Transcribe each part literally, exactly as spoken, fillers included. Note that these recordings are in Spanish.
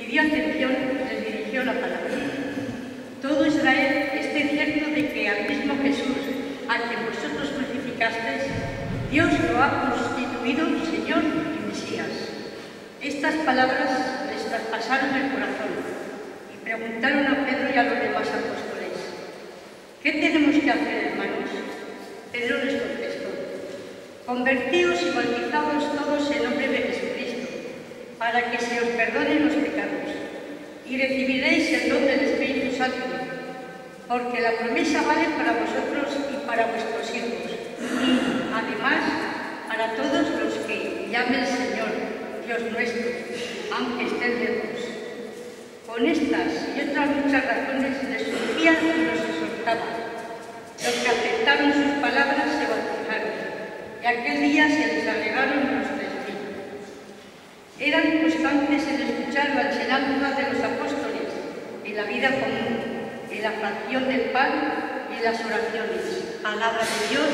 pidió atención y les dirigió la palabra. Todo Israel esté cierto de que al mismo Jesús, a quien vosotros crucificasteis, Dios lo ha constituido Señor y Mesías. Estas palabras les traspasaron el corazón y preguntaron a Pedro y a los demás apóstoles: ¿qué tenemos que hacer, hermanos? Pedro les contestó: convertíos y bautizaos todos en nombre de Jesucristo, para que se os perdonen los pecados, y recibiréis el don del Espíritu Santo, porque la promesa vale para vosotros y para vuestros hijos, y, además, para todos los que llame el Señor, Dios nuestro, aunque estén lejos. Con estas y otras muchas razones les surgían y los exhortaban. Los que aceptaron sus palabras se bautizaron, y aquel día se les agregaron los tres mil. Eran constantes en escuchar la enseñanza de los apóstoles, en la vida común, en la fracción del pan y en las oraciones. Palabra de Dios.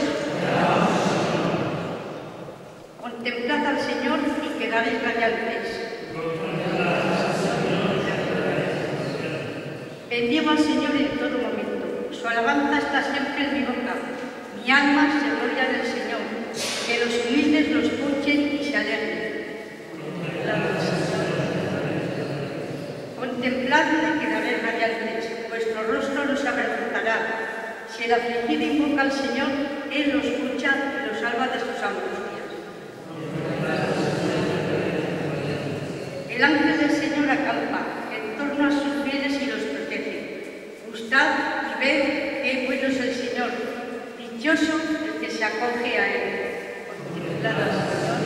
Contemplad al Señor y quedaréis radiantes. Bendigo al Señor en todo momento. Su alabanza está siempre en mi boca. Mi alma se gloria del Señor. Que los humildes lo escuchen y se alegren. Contempladme y quedaréis radiantes. Vuestro rostro no se avergonzará. Si el afligido invoca al Señor, Él lo escucha y lo salva de sus angustias. El ángel del Señor acampa en torno a sus fieles y los protege. Gustad y ved qué bueno es el Señor. Dichoso el que se acoge a Él. Contemplad al Señor.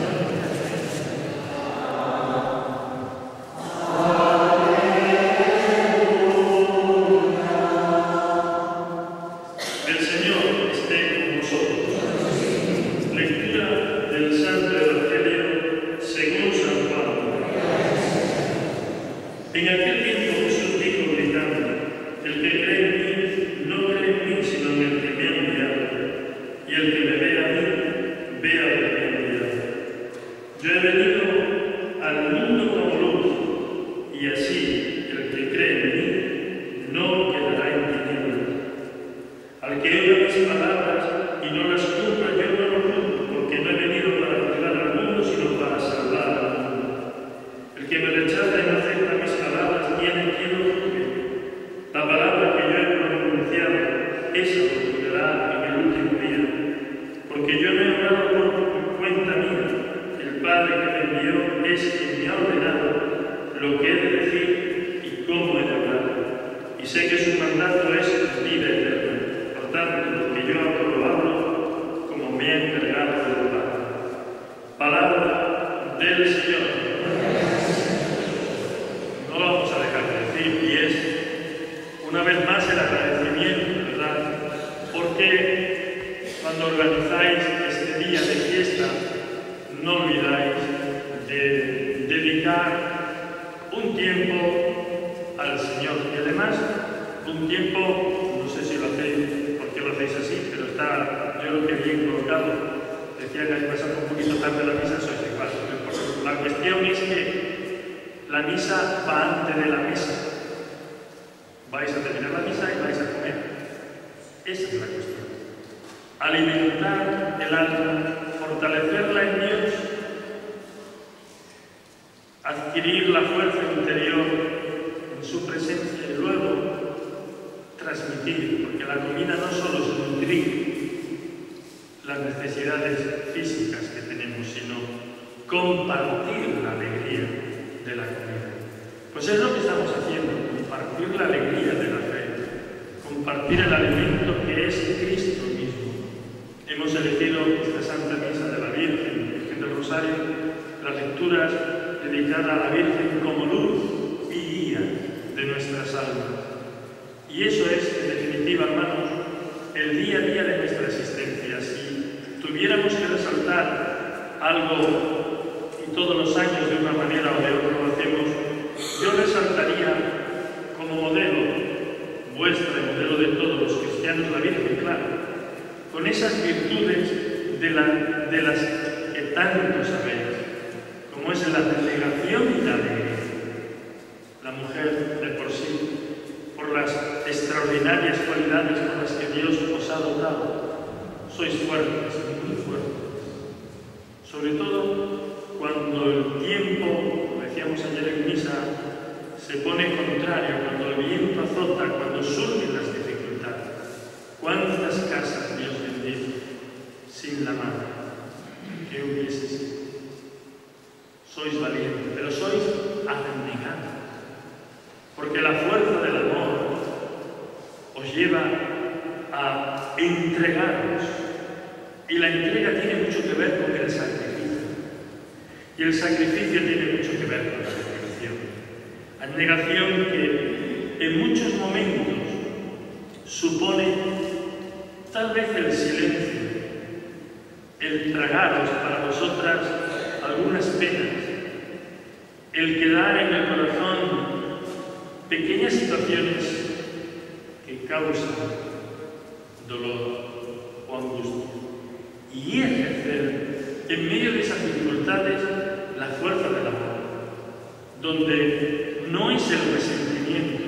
extraordinarias cualidades con las que Dios os ha dotado. Sois fuertes, muy fuertes. Sobre todo cuando el tiempo, como decíamos ayer en misa, se pone contrario, cuando el viento azota, cuando surgen las dificultades. ¿Cuántas casas Dios bendice sin la madre? ¿Qué hubiese sido? Sois valientes, pero sois abnegados, porque la fuerza del amor os lleva a entregaros, y la entrega tiene mucho que ver con el sacrificio, y el sacrificio tiene mucho que ver con la abnegación. Abnegación que en muchos momentos supone tal vez el silencio, el tragaros para vosotras algunas penas, el quedar en el corazón pequeñas situaciones que causan dolor o angustia, y ejercer en medio de esas dificultades la fuerza del amor, donde no es el resentimiento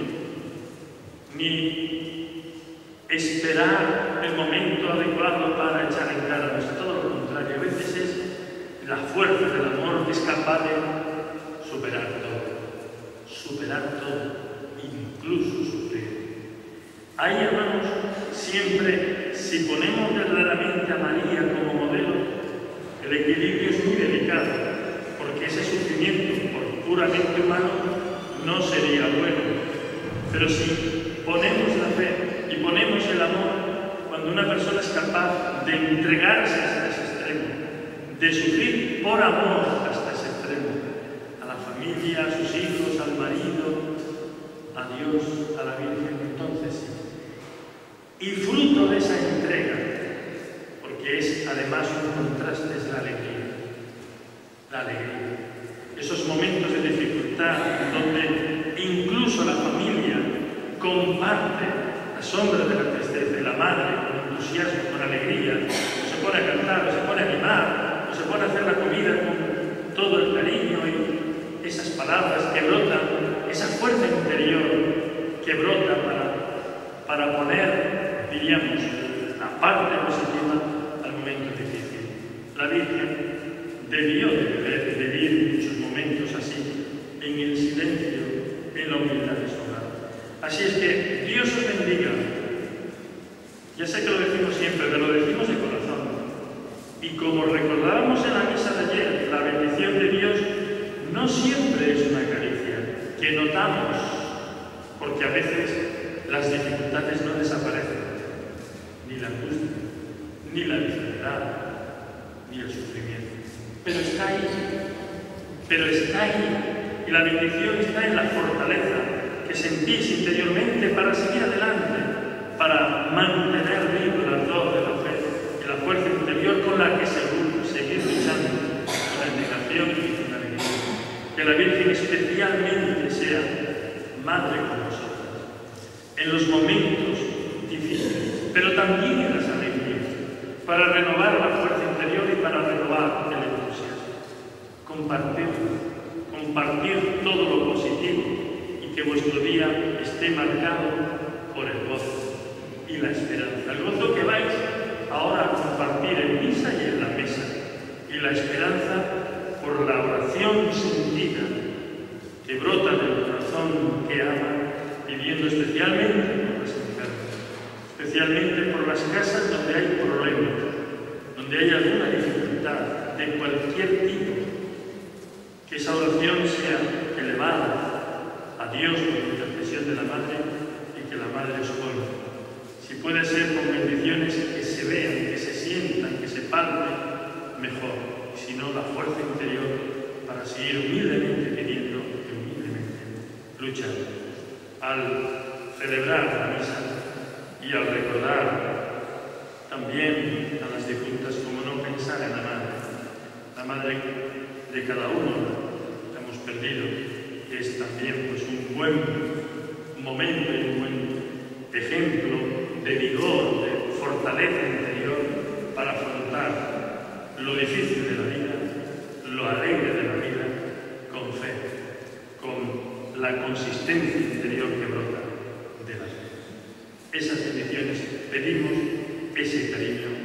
ni esperar el momento adecuado para echar en cara, no es todo lo contrario, a veces es la fuerza del amor que es capaz de superar todo, superar todo, incluso sufrir. Ahí, hermanos, siempre, si ponemos verdaderamente a María como modelo, el equilibrio es muy delicado, porque ese sufrimiento, por puramente humano, no sería bueno. Pero si ponemos la fe y ponemos el amor, cuando una persona es capaz de entregarse hasta ese extremo, de sufrir por amor hasta ese extremo, a la familia, a sus hijos, al marido, a Dios, a la Virgen, entonces sí. Y fruto de esa entrega, porque es además un contraste, es la alegría. La alegría. Esos momentos de dificultad donde incluso la familia comparte la sombra de la tristeza y la madre con entusiasmo, con alegría, o se pone a cantar, o se pone a animar, o se pone a hacer la comida con todo el cariño y esas palabras que brotan, esa fuerza interior que brota para, para poner, diríamos, la parte positiva al momento difícil. La Virgen debió de vivir muchos momentos así, en el silencio, en la humildad de su hogar. Así es que Dios os bendiga. Ya sé que lo decimos siempre, pero lo decimos de corazón. Y como recordábamos en la misa de ayer, la bendición de Dios no siempre es una caricia que notamos, porque a veces las dificultades no desaparecen, ni la angustia, ni la enfermedad, ni el sufrimiento. Pero está ahí, pero está ahí, y la bendición está en la fortaleza que sentís interiormente para seguir adelante, para mantener vivo el ardor de la fe y la fuerza interior con la que seguro seguir luchando con la negación y con la alegría. Que la Virgen especialmente sea madre con nosotros, en los momentos difíciles, pero también en las alegrías, para renovar la fuerza interior y para renovar el entusiasmo. Compartir, compartir todo lo positivo y que vuestro día esté marcado por el gozo y la esperanza. El gozo que vais ahora a compartir en misa y en la mesa, y la esperanza por la oración sentida que brota del corazón que ama, viviendo especialmente por las enfermas, especialmente por las casas donde hay problemas, donde hay alguna dificultad de cualquier tipo. Que esa oración sea elevada a Dios por intercesión de la Madre y que la Madre os oiga. Si puede ser con bendiciones que se vean, que se sientan, que se palpen, mejor. Si no, la fuerza interior para seguir humildemente pidiendo y humildemente luchando. Al celebrar la misa y al recordar también a las difuntas, como no pensar en la Madre, la Madre de cada uno que hemos perdido, que es también pues, un buen momento y un buen ejemplo de vigor, de fortaleza interior para afrontar lo difícil de la vida, lo alegre de la vida, con fe, con la consistencia interior que brota de la fe. esas bendiciones, pedimos ese cariño